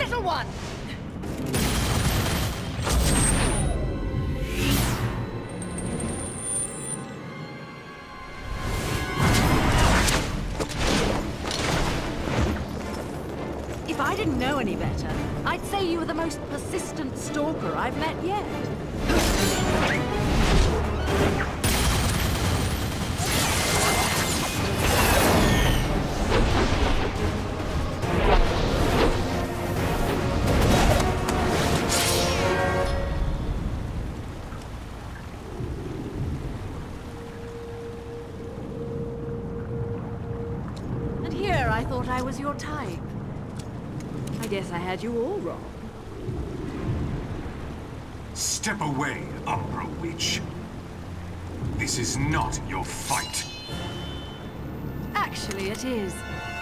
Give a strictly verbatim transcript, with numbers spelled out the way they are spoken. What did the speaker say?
little one! If I didn't know any better, I'd say you were the most persistent stalker I've met yet. And here I thought I was your type. I guess I had you all wrong. Step away, Umbra Witch. This is not your fight. Actually, it is.